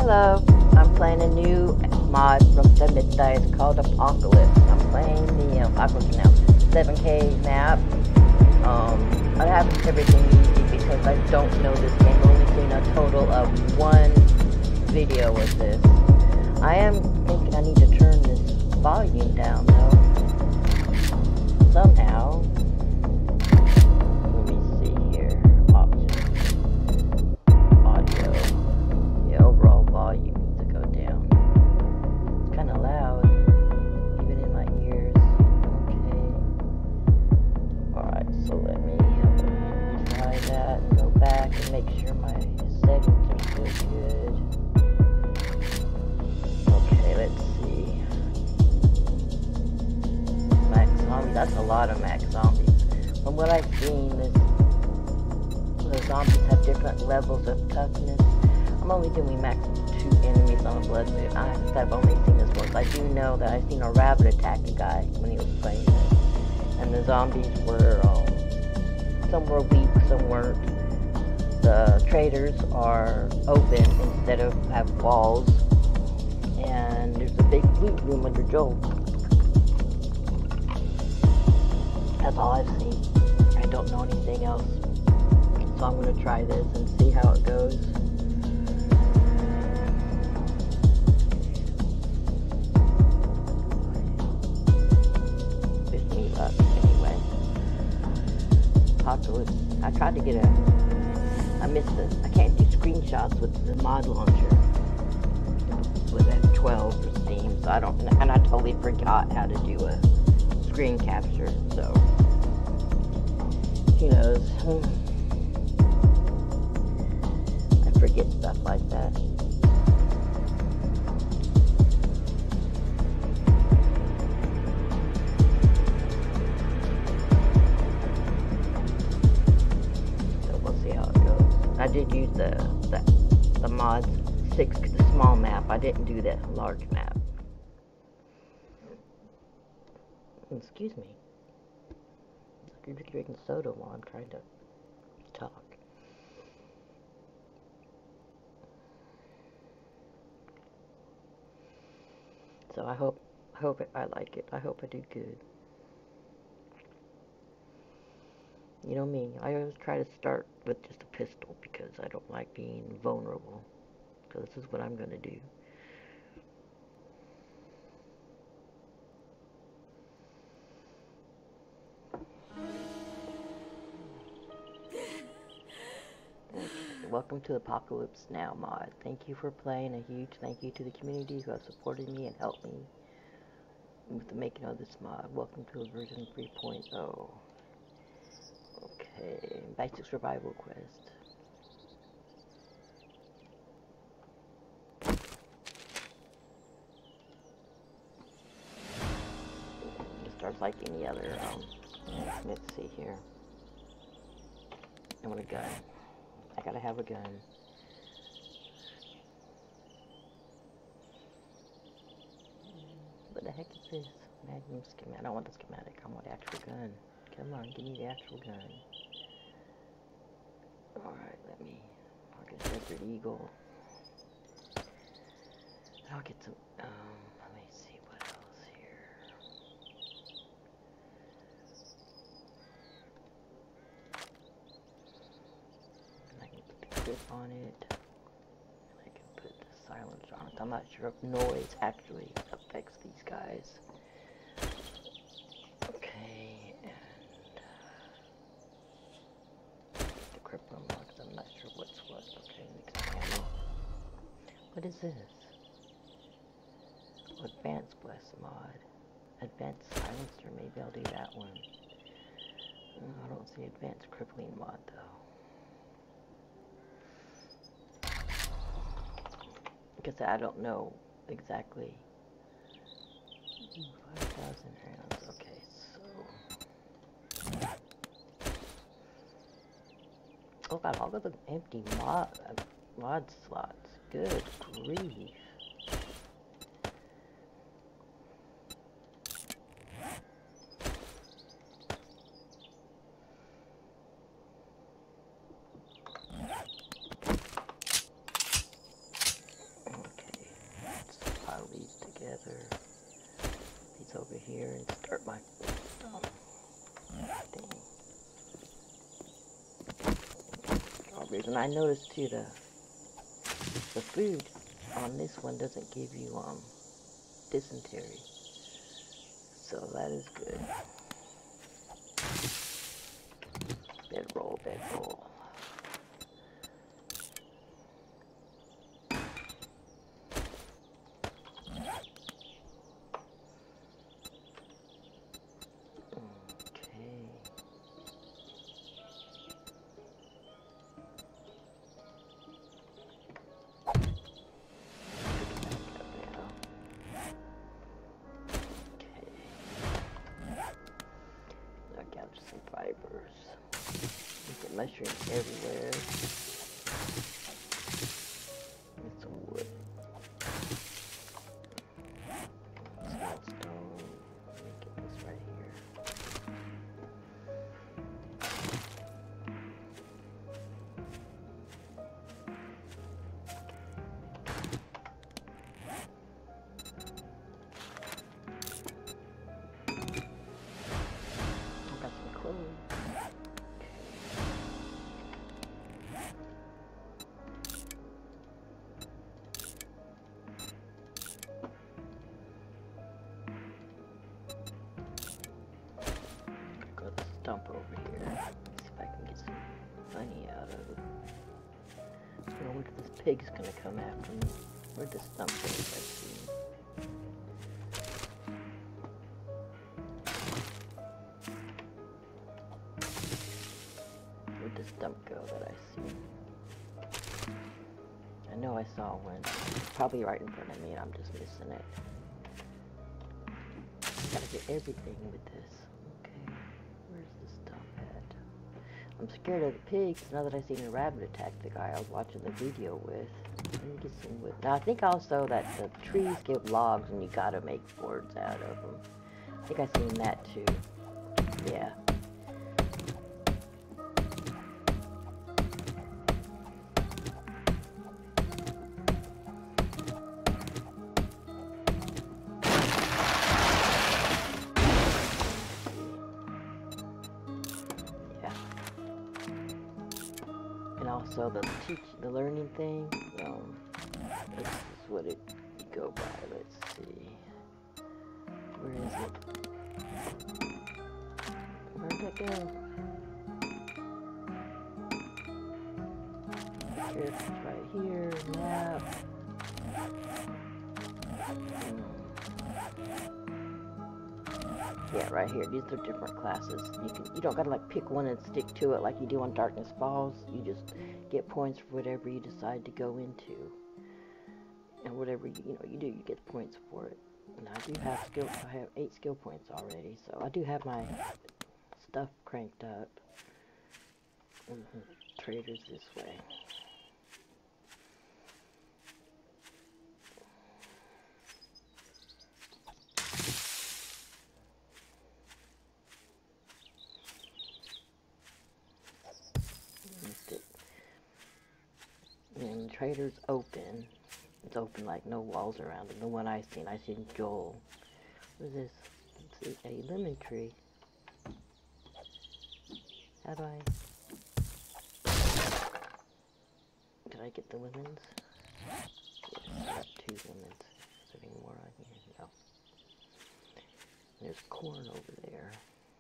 Hello, I'm playing a new mod from the midnight. It's called Apocalypse. I'm playing the, Apocalypse now, 7K map. I have everything easy because I don't know this game. I've only seen a total of one video of this. I am thinking I need to turn this volume down though. Somehow. Let me see here. Options. Audio. The overall volume needs to go down. It's kind of loud, even in my ears. Okay. Alright, so let me try that and go back and make sure my settings are still good. Okay, let's see. Max zombies, that's a lot of max zombies. From what I've seen, the zombies have different levels of toughness. I'm only doing max 2 enemies on a blood moon. I've only seen this once. I do know that I've seen a rabbit attack a guy when he was playing this. And the zombies were, some were weak, some weren't. The traders are open instead of have walls. And there's a big loot room under Joel. That's all I've seen. I don't know anything else. So I'm going to try this and see how it goes. Wish me luck anyway. Apocalypse. I tried to get I missed it. I can't do screenshots with the mod launcher. With F12 for Steam, so and I totally forgot how to do a screen capture, so who knows. I forget stuff like that. So we'll see how it goes. I did use the mods 6, the small map. I didn't do that large map. Excuse me. You're drinking soda while I'm trying to talk. So I hope I like it. I hope I do good. You know me, I always try to start with just a pistol because I don't like being vulnerable. So this is what I'm going to do. Welcome to Apocalypse Now mod. Thank you for playing. A huge thank you to the community who have supported me and helped me with the making of this mod. Welcome to version 3.0. Okay, basic survival quest. It starts like any other, let's see here. I want a gun. I gotta have a gun. What the heck is this? Magnum schematic. I don't want the schematic. I want the actual gun. Come on, give me the actual gun. Alright, I'll get Desert Eagle. I'll get some, let me see what else here. I can put the grip on it. I can put the silencer on it. I'm not sure if noise actually affects these guys. Okay, and the grip unlocked. I'm not sure what's what. Okay, next ammo. What is this? Advanced Blast mod. Advanced Silencer, maybe I'll do that one. I don't see Advanced Crippling mod though. Because I don't know exactly. 5,000 rounds, okay, so. Oh god, all of the empty mod slots. Good grief. gather these over here and start my thing. And I noticed too the food on this one doesn't give you dysentery, so that is good. Bedroll, bedroll. Some fibers. You get mushrooms everywhere. And some wood. Small stone. Let me get this right here. Got some clothes. Got the stump over here. See if I can get some money out of it. I don't know where this pig's gonna come after me. Where'd the stump go? Let's see. Where'd the stump go that I see? I know I saw one. It's probably right in front of me and I'm just missing it. Gotta get everything with this. Okay, where's the stump at? I'm scared of the pigs now that I seen a rabbit attack the guy I was watching the video with. Let me get some wood. Now I think also that the trees give logs and you gotta make boards out of them. I think I seen that too. Yeah. Also the learning thing, this is what it go by. Let's see, where is it? Where'd that go? It's right here, map. Yeah, right here. These are different classes. You don't gotta like pick one and stick to it like you do on Darkness Falls. You just get points for whatever you decide to go into, and whatever you do, you get points for it. And I do have skill. I have 8 skill points already, so I do have my stuff cranked up. Traders this way. And Trader's open. It's open like no walls around it. The one I seen Joel. What is this? It's a lemon tree. How do I... Did I get the lemons? Yes, I got 2 lemons. Is there any more on here? No. There's corn over there.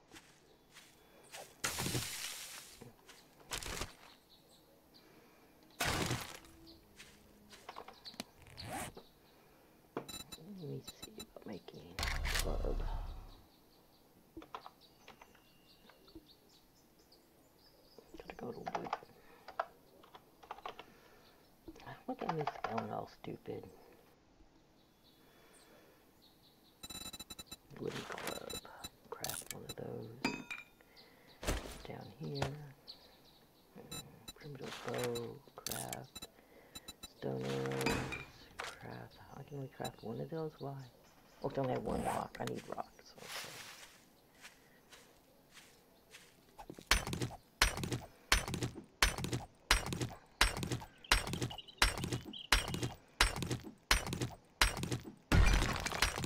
Let me see about making a club. Gotta go to wood. Look at me spelling all stupid. Wooden club. Craft one of those. Down here. Primitive bow. Craft. Stone arrows. Craft. How can we craft one of those? Why? Oh, I only have 1 rock. I need rocks. Okay.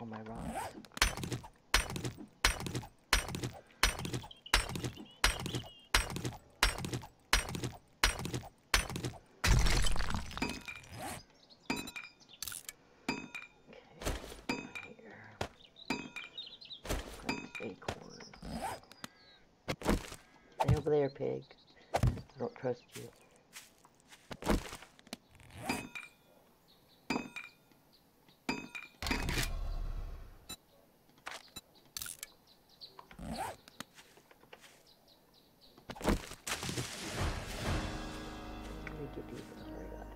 on my rocks. Stay over there, pig. I don't trust you. Let me get these ones right out.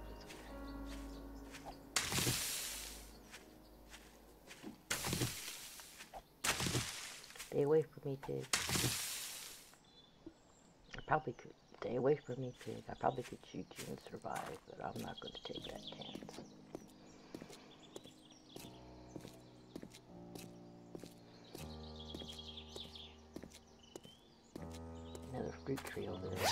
Stay away from me, pig. I probably could. Stay away from me, pig. I probably could shoot you and survive, but I'm not going to take that chance. Another fruit tree over there.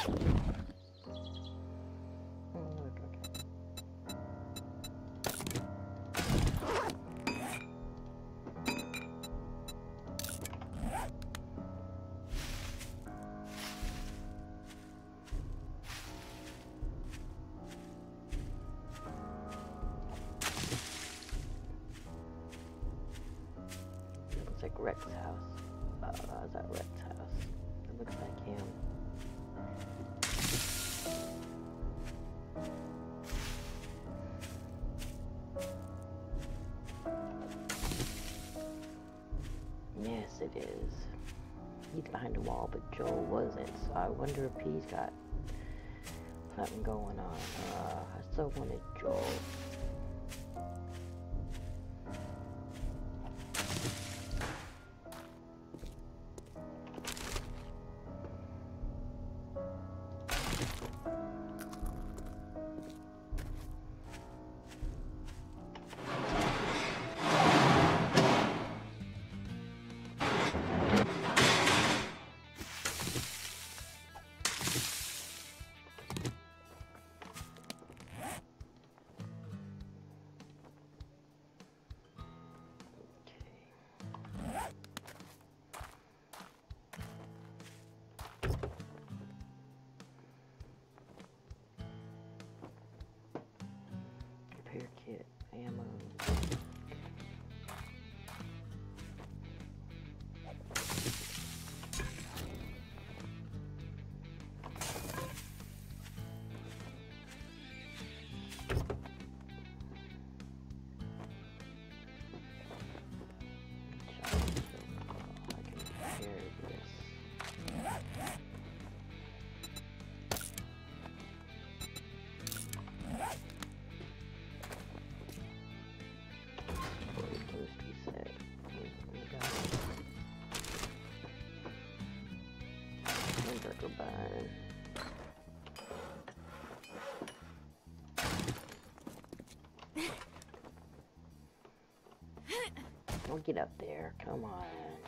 Looks like Rex's house. Is that Rex's house? It looks like him. Yes, it is. He's behind the wall, but Joel wasn't. So I wonder if he's got something going on. I still wanted Joel. Repair kit, ammo. Don't get up there, come on.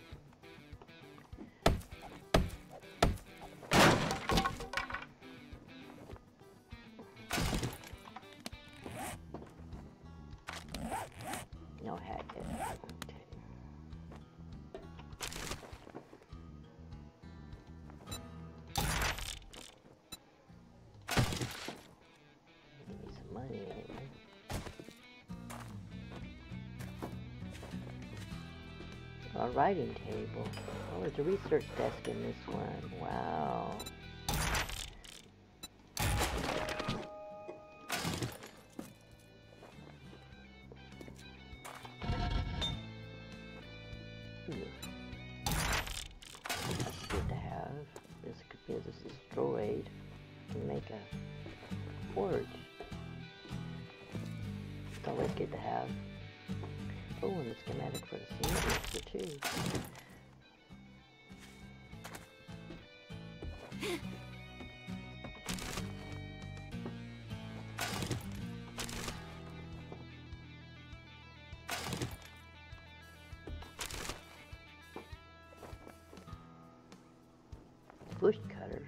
No hack it. Okay. Give me some money anyway. A writing table. Oh, there's a research desk in this one. Wow. That's good to have. This could be this destroyed. You can make a forge. It's always good to have. Oh, and the schematic for the cement mixer too. Bush cutter.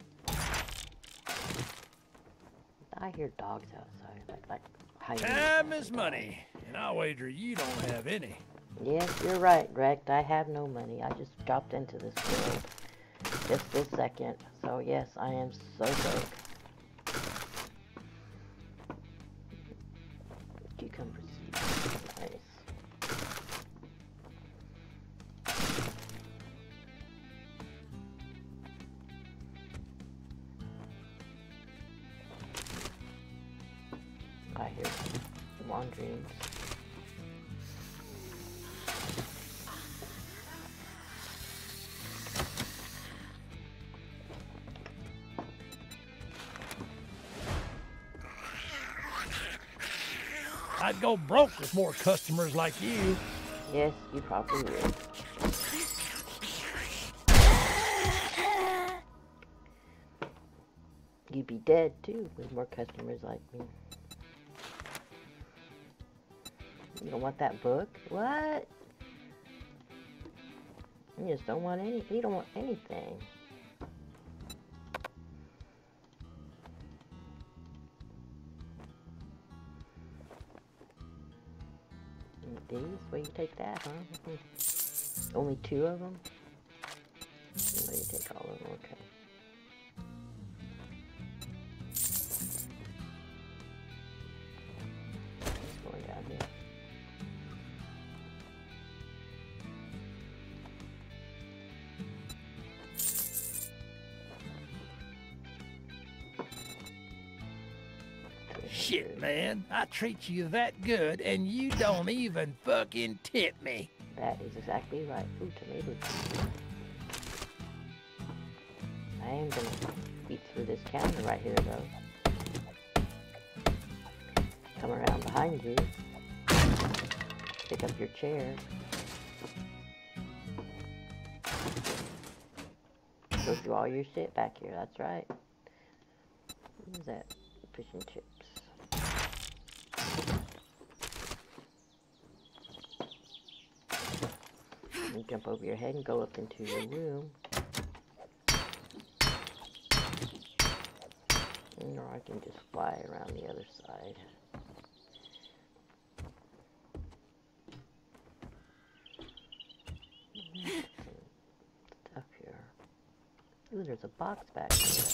I hear dogs outside, like Time is money, and I'll wager you don't have any. Yes, you're right, Rex. I have no money. I just dropped into this world just this second. So yes, I am so broke. Cucumber seeds. Nice. I hear wanderings. I'd go broke with more customers like you. Yes, you probably would. You'd be dead too with more customers like me. You don't want that book? What? You just don't want any. You don't want anything. These? Where you take that, huh? Only 2 of them? Where you take all of them? Okay. It's going down here. Shit, man. I treat you that good, and you don't even fucking tip me. That is exactly right. Ooh, tomatoes. I am gonna beat through this counter right here, though. Come around behind you. Pick up your chair. Go through all your shit back here. That's right. What is that? Fish and chips. You jump over your head and go up into your room. Or I can just fly around the other side. Stuff here. Ooh, there's a box back here.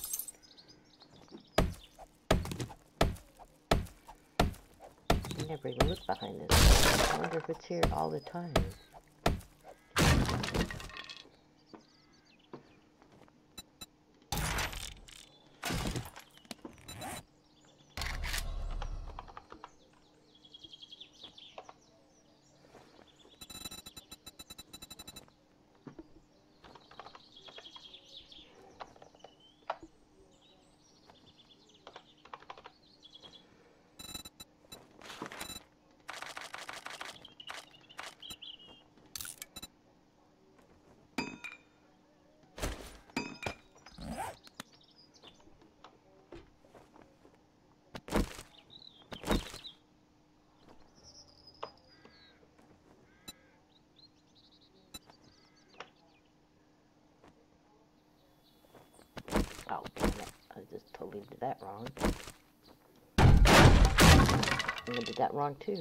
I never even looked behind this. I wonder if it's here all the time. Oh, damn it. I just totally did that wrong. And I did that wrong too.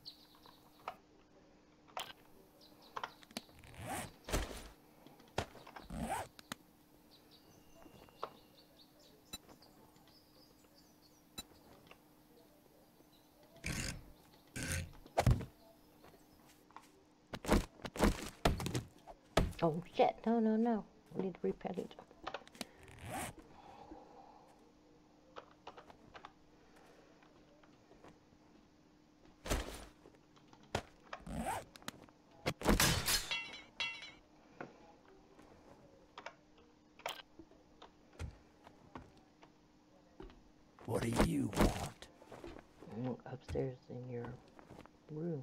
Oh shit, no, no, no. I need to repair it. What do you want? Upstairs in your room.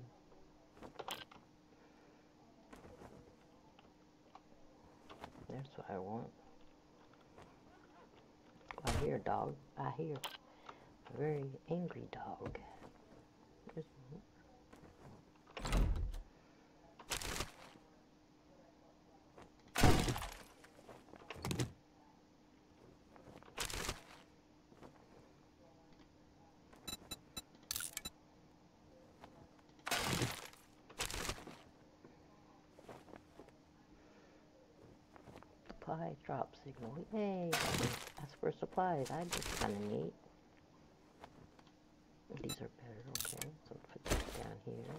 That's what I want. I hear a dog. I hear a very angry dog. There's supply drop signal. Yay! That's for supplies. That's kind of neat. These are better. Okay, so put this down here.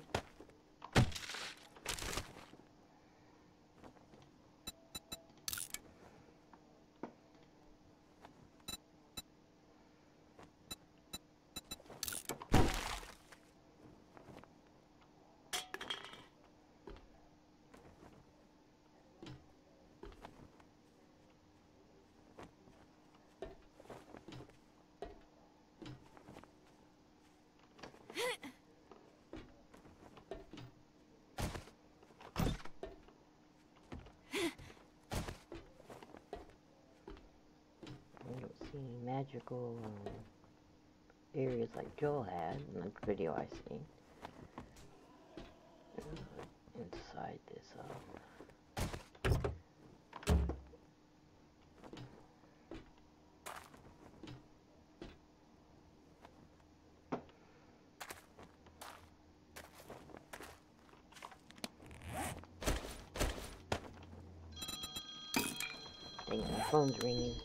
See magical areas like Joel had in the video I seen. Inside this dang it, my phone's ringing.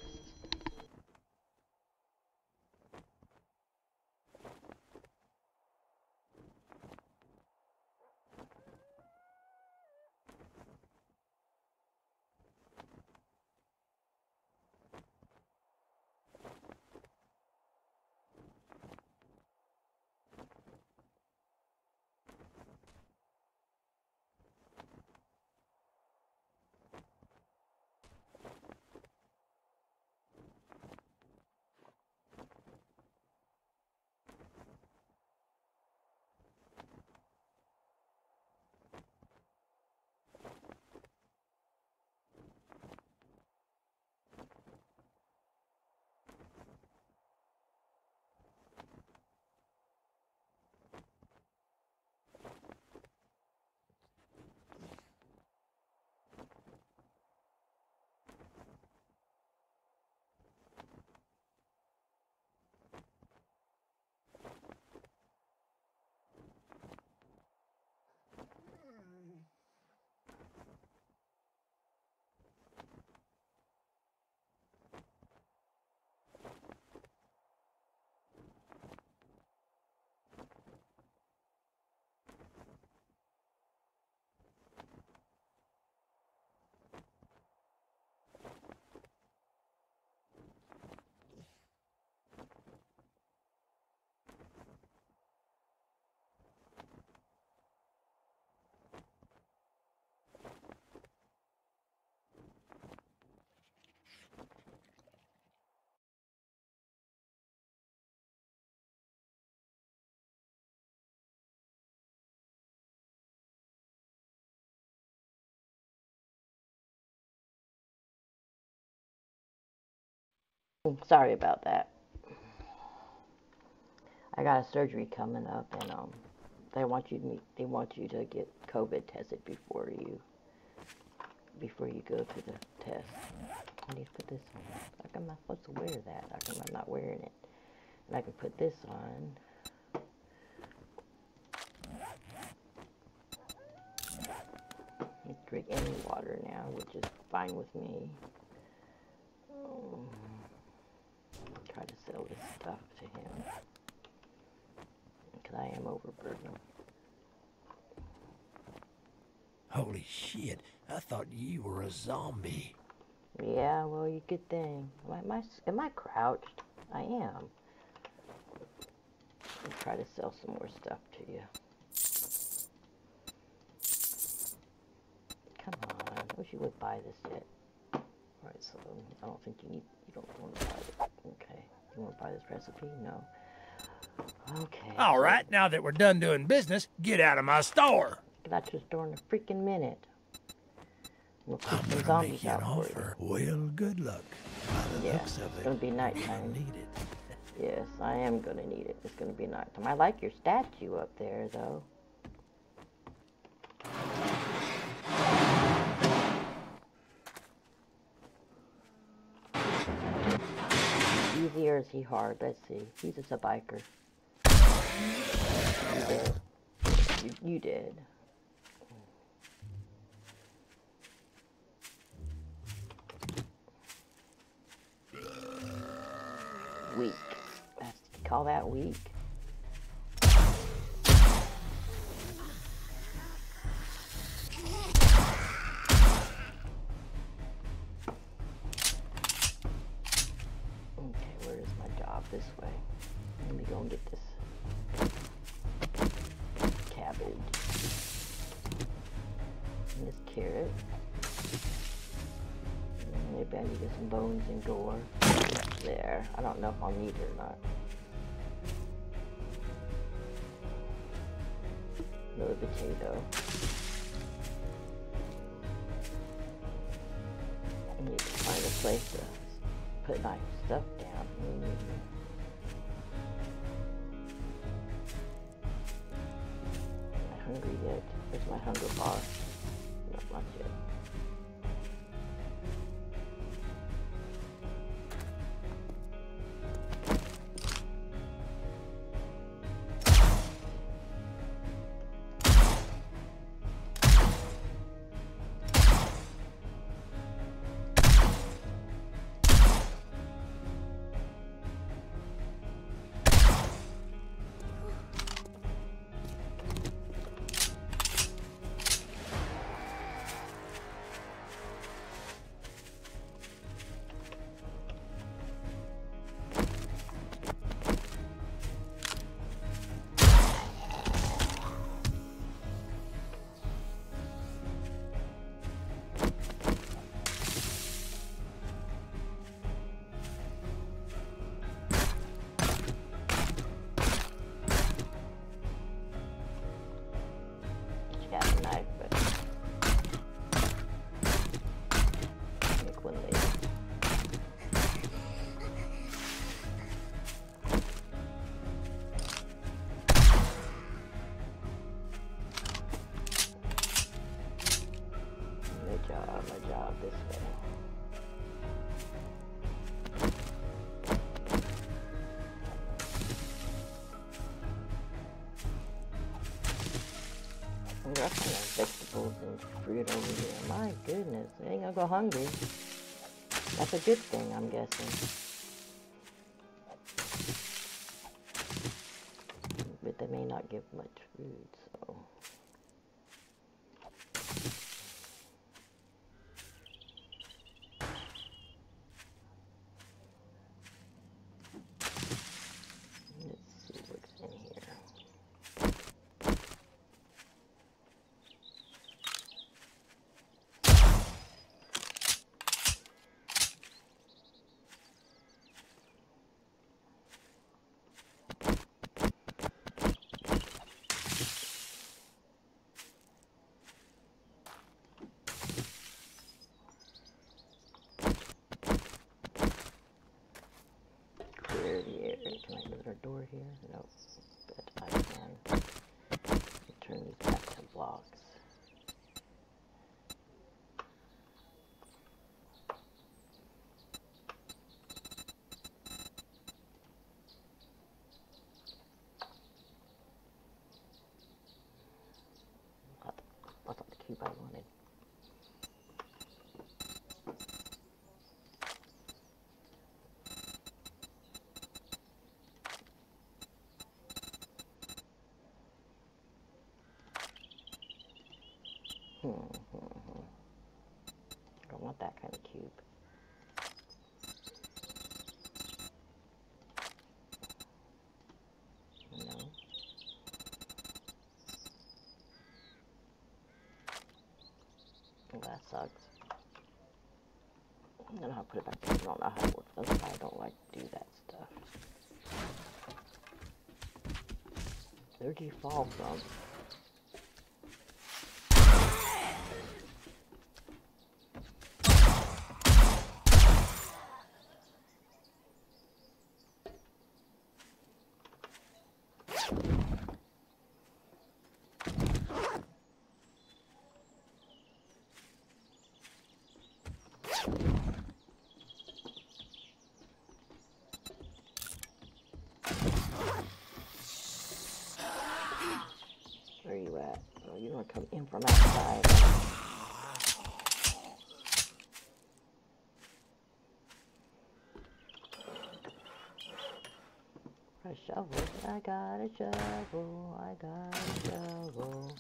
Sorry about that. I got a surgery coming up, and they want you to get COVID tested before you go to the test. I need to put this on. Like, I'm not supposed to wear that. Like, I'm not wearing it. And I can put this on. I drink any water now, which is fine with me. Try to sell this stuff to him, because I am overburdened. Holy shit, I thought you were a zombie. Yeah, well, you good thing. Am I crouched? I am. I'll try to sell some more stuff to you. Come on, I wish you would buy this yet. Alright, so I don't think you don't want to buy it. Okay. You want to buy this recipe? No. Okay. Alright, now that we're done doing business, get out of my store. Get out your store in a freaking minute. We'll I'm some gonna make zombies you an out for offer. Well, good luck. By the Yeah, looks of it's it, gonna be nighttime. you'll need it. Yes, I am gonna need it. It's gonna be nighttime. I like your statue up there, though. Easy or is he hard? Let's see. He's just a biker. You did. weak. Call that weak? Okay, where is my job? This way. Let me go and get this cabbage. And this carrot. Maybe I need to get some bones and gore. There. I don't know if I'll need it or not. Another potato. I need to find a place to put my stuff down. Am I hungry yet? Where's my hunger bar? Not yet. My job this way. I'm gonna find vegetables and fruit over here. My goodness, I ain't gonna go hungry. That's a good thing, I'm guessing. But they may not give much food, so. Can I move our door here? No, but I can turn these back to blocks. That's not the cube I wanted. I don't want that kind of cube. No. Well, that sucks. I don't know how to put it back there. I don't know how it works. That's why I don't like to do that stuff. Where'd you fall from? Where are you at? Oh, you want to come in from outside. A shovel. I got a shovel. I got a shovel.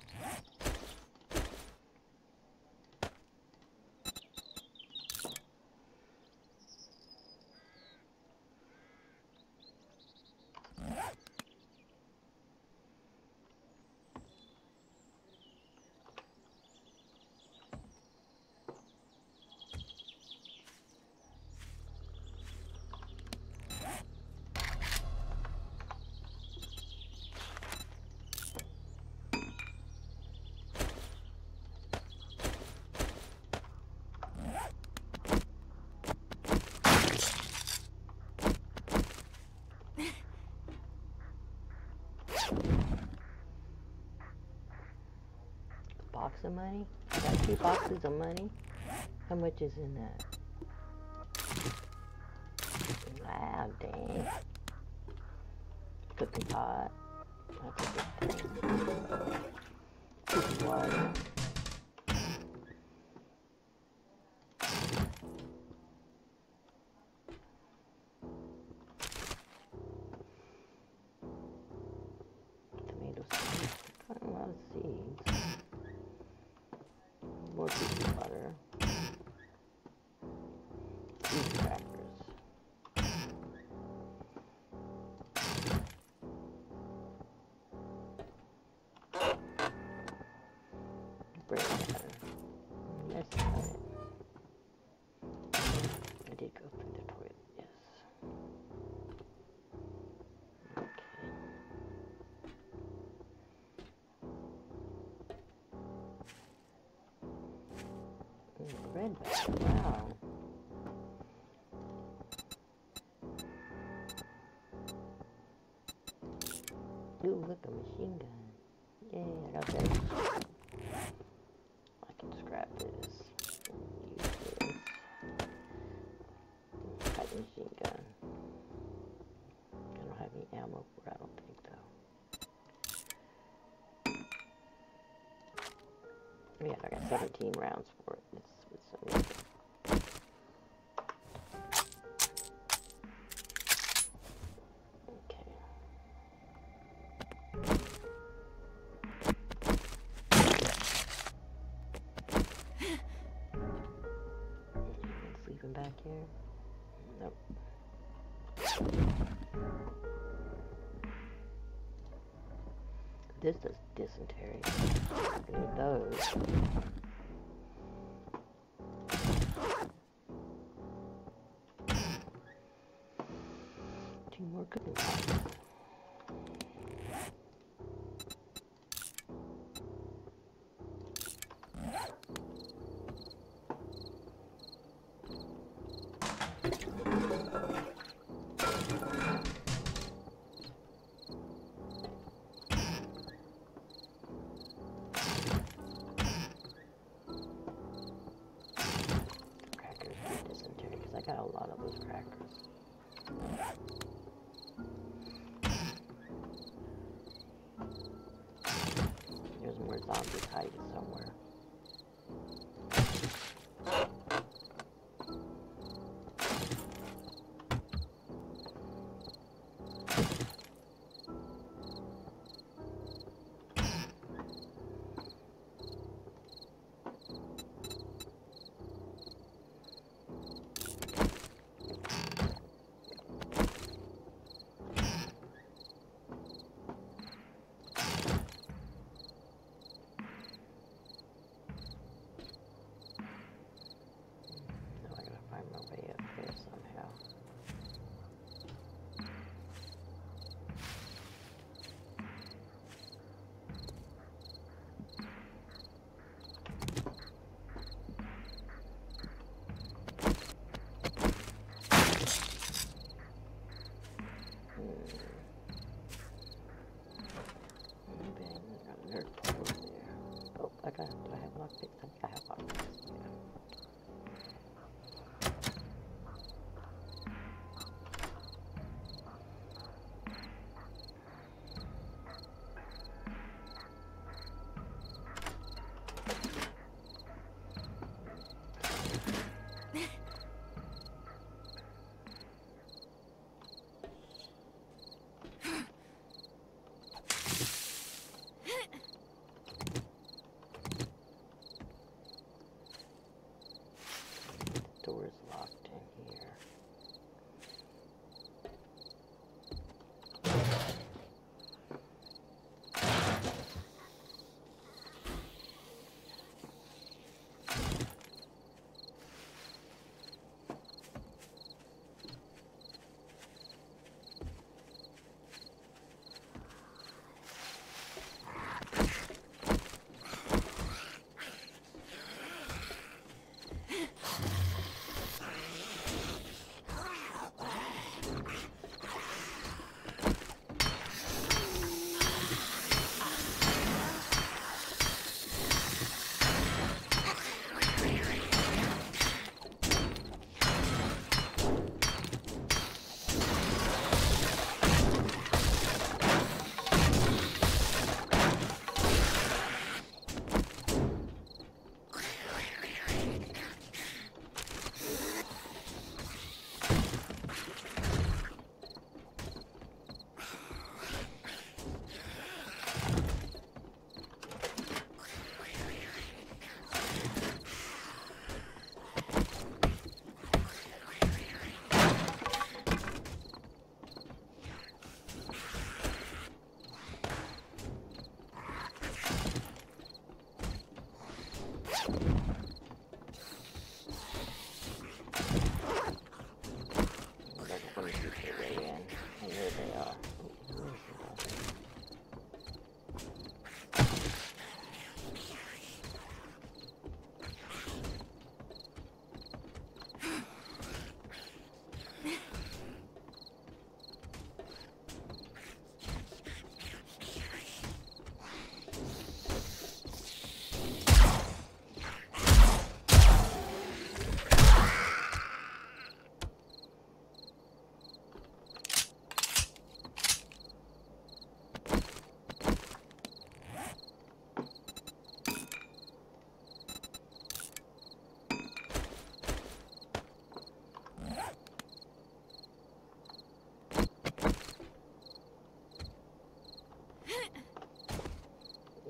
Box of money? I got 2 boxes of money. How much is in that? Wow, dang. Cooking pot. That's a good thing. Cooking water. Tomato seeds. Got a lot of seeds. More cooking butter. Cheese crackers. Bread batter. That's about it. I did go through the toilet, yes. Okay. Bread batter, wow. Ooh, look, a machine gun. Yay, I got that. I can scrap this. Use this. Type machine gun. I don't have any ammo for it, I don't think, though. Yeah, I got 17 rounds for it. It's amazing. Sleeping back here? Nope. This does dysentery. I need those. 2 more cooking pots. I got a lot of those crackers. There's more zombies hiding somewhere. Do I have lockpicks? I think I have lockpicks. Yeah.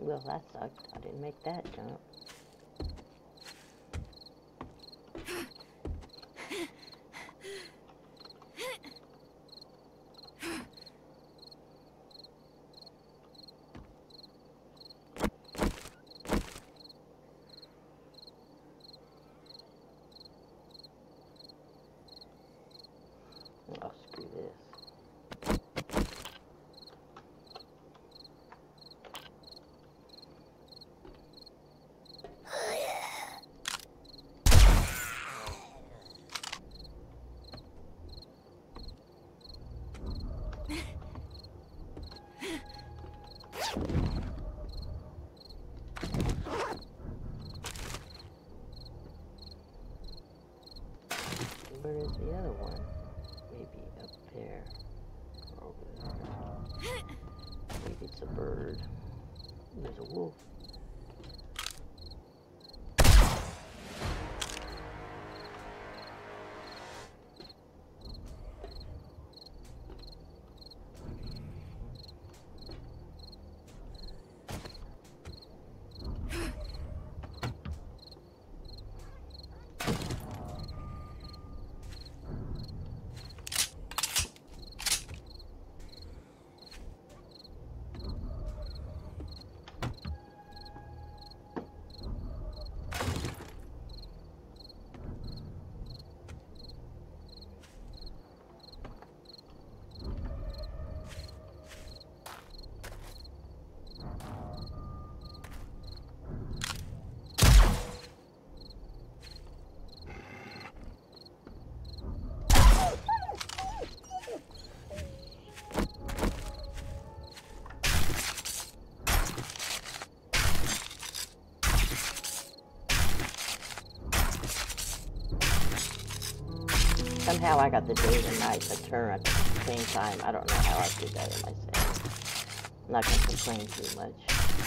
Well, that sucked. I didn't make that jump. Oh, screw this. Where is the other one? Maybe up there. Or over there. Maybe it's a bird. There's a wolf. Somehow I got the day and night to turn at the same time. I don't know how I did that in myself. I'm not going to complain too much.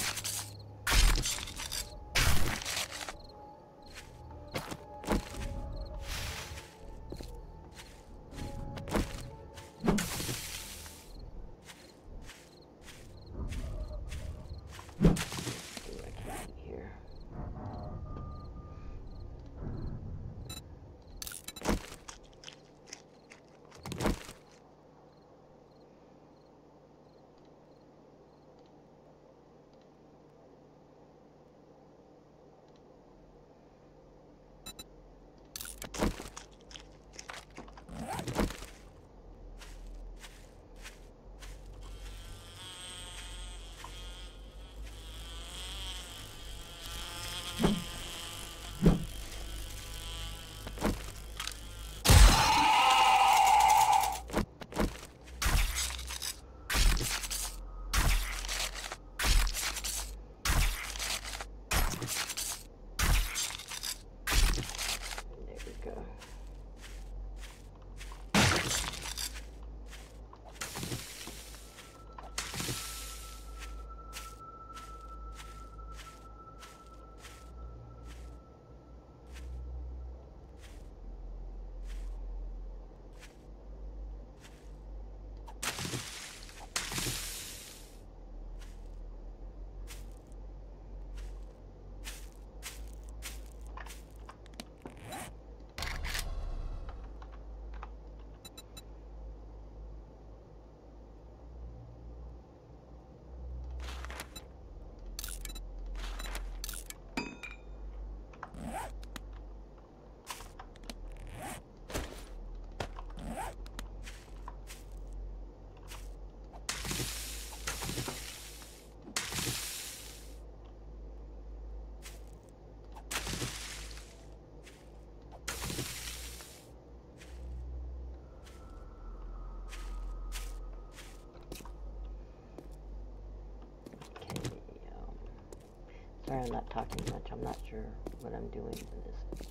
Sorry, I'm not talking much. I'm not sure what I'm doing in this.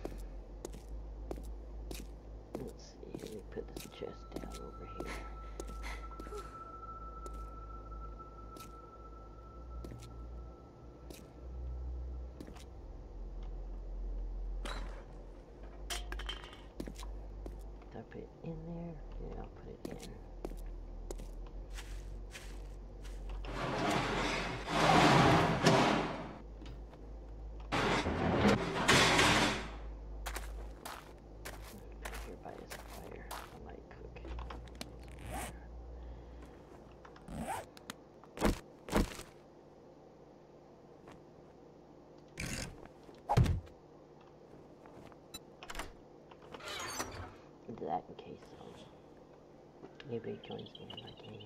Let's see. Let me put this chest down over here. Did I put it in there? Yeah, I'll put it in. everybody joins me in my game.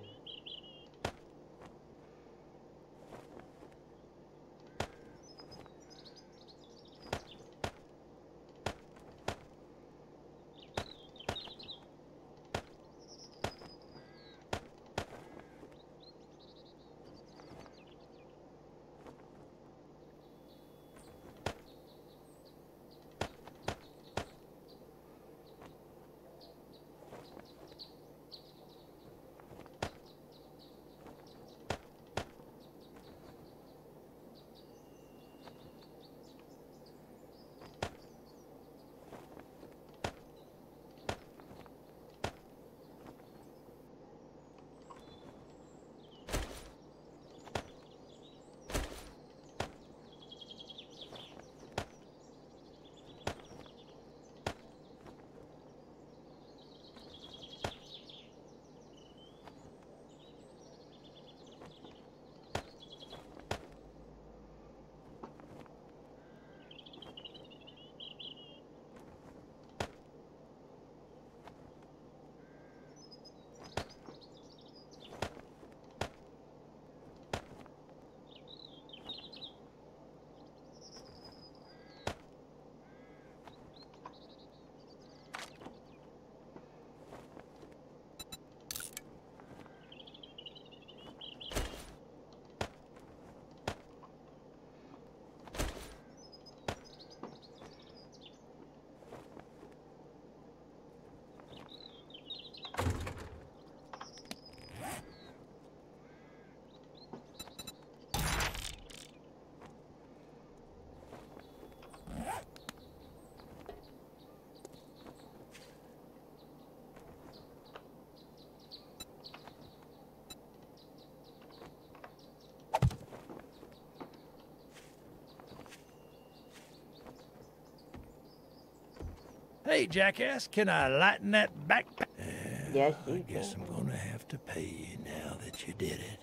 Hey, jackass, can I lighten that backpack? Yes, I you guess can. I'm gonna have to pay you now that you did it.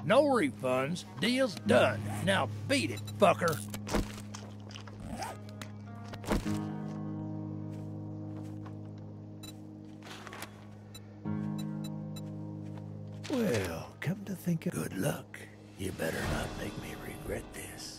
No refunds. Deal's done. Now beat it, fucker. Well, come to think of good luck. You better not make me regret this.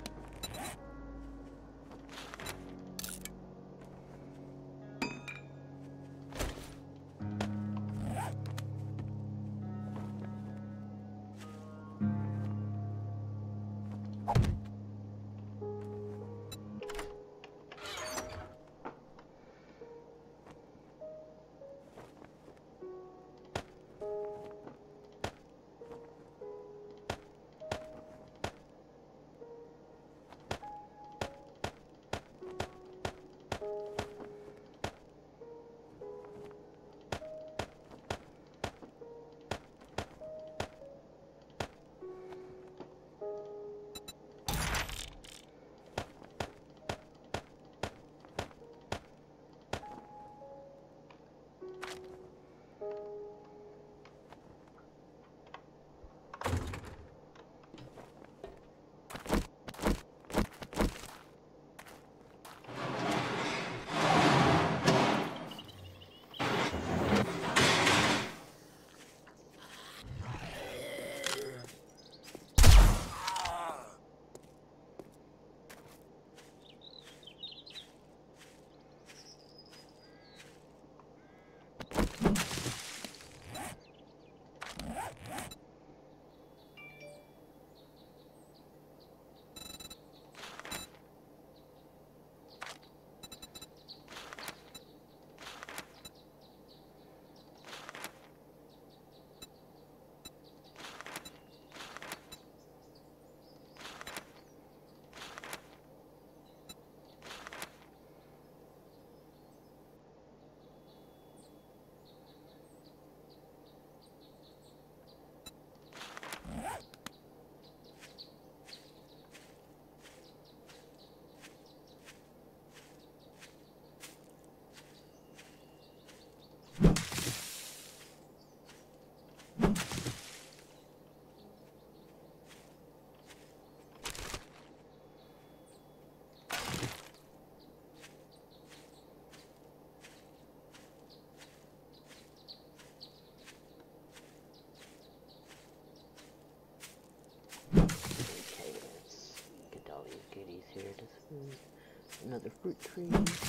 Another fruit tree.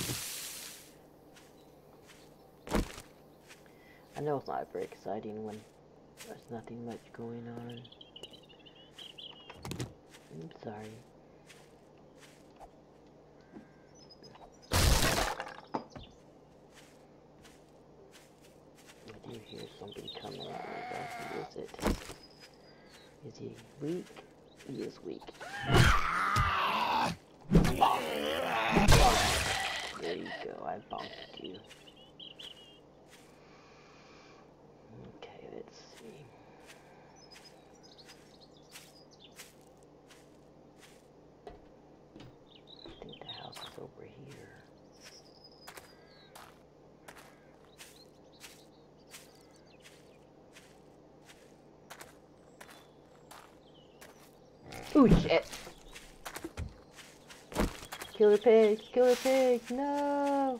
I know it's not very exciting when there's nothing much going on. I'm sorry. I do hear something coming at me, but who is it? Is he weak? He is weak. There you go, I bonked you. Okay, let's see. I think the house is over here. Ooh, shit! Killer pig! Killer pig! No!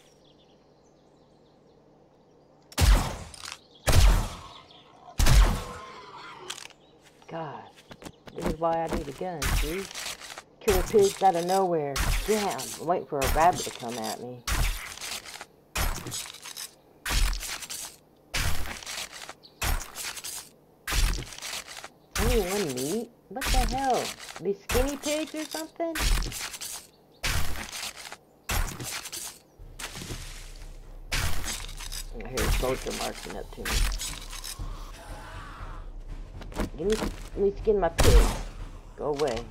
God, this is why I need a gun, see? Killer pigs out of nowhere. Damn, I'm waiting for a rabbit to come at me. Only one meat? What the hell? These skinny pigs or something? I hear a soldier marching up to me. Let me skin my pig. Go away.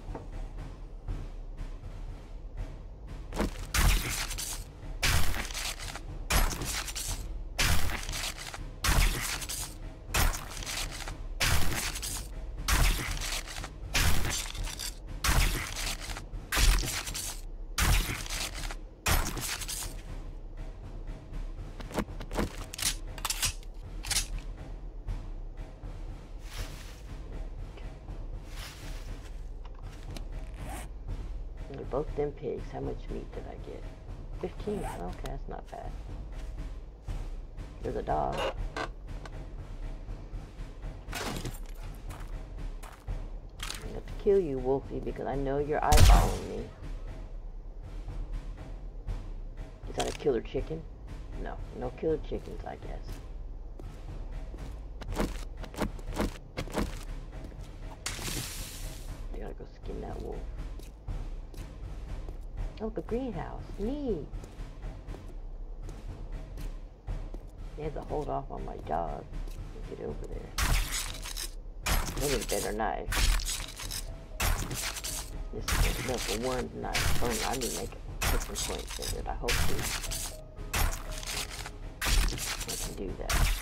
both them pigs. How much meat did I get? 15. Okay, that's not bad. There's a dog. I have to kill you, Wolfie, because I know you're eyeballing me. Is that a killer chicken? No, no killer chickens, I guess. I gotta go skin that wolf. Oh, the greenhouse. Neat. They had to hold off on my dog to get over there. I need a better knife. This is a one knife. Oh, I need to put some points in it. I hope I can do that.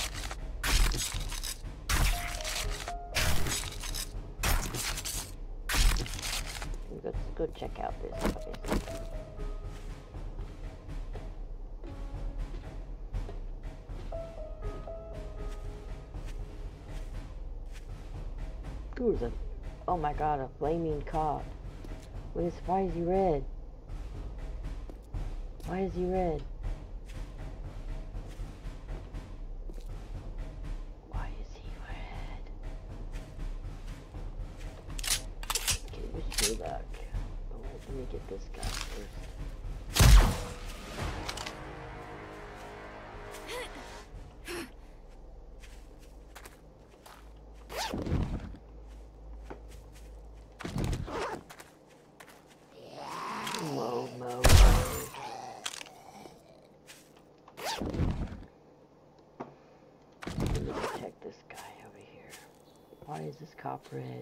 Let's go check out this, obviously. Ooh, oh my god, a flaming cop. Why is he red? Why is he red? Why is he red? Okay, wish me luck. Oh, let me get this guy first. Why is this cop red?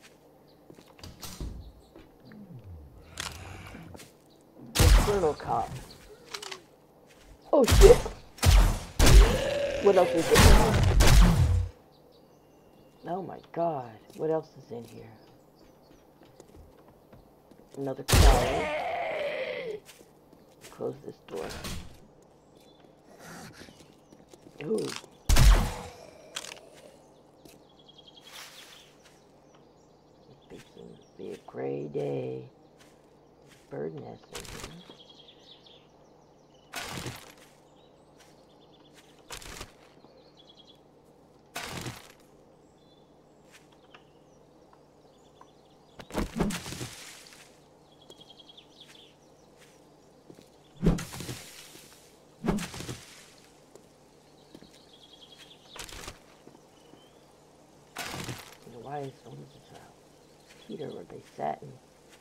Little cop. Oh shit! What else is in here? Oh my god. What else is in here? Another car. Close this door. Ooh. Be a gray day. Bird nest in here. Why is this heater where they sat and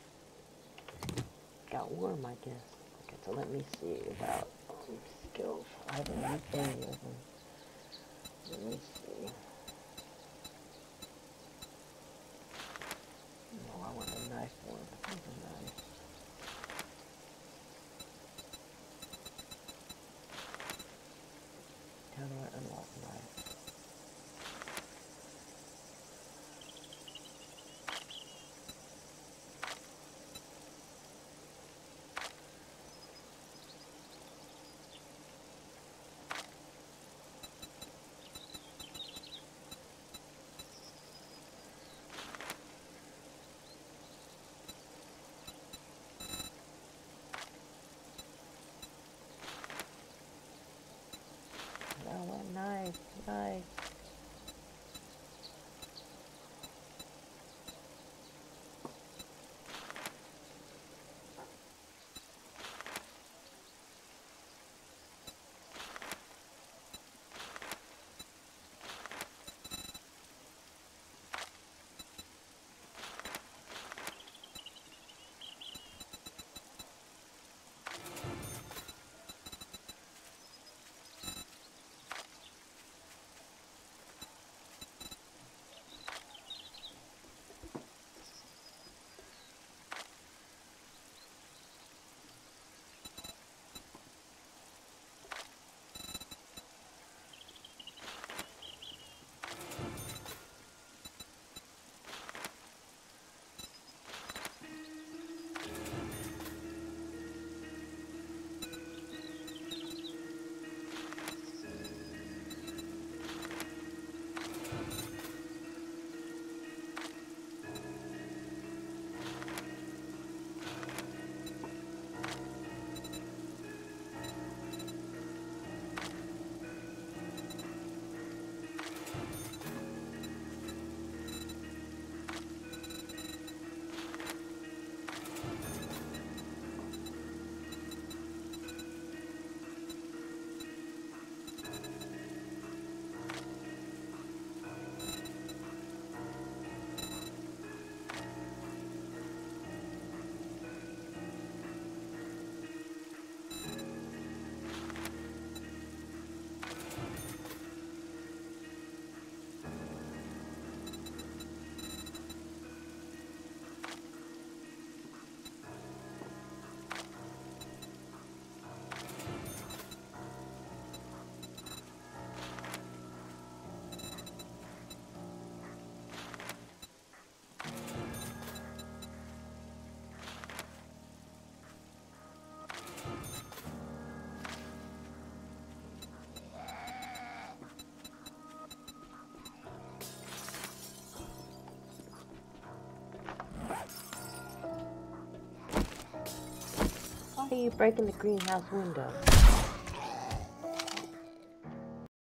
got warm, I guess. Okay, so let me see about skills. I haven't used any of them. Let me see. No, I want a knife one. Where's a knife? How do I unlock knife? Knife. Why are you breaking the greenhouse window?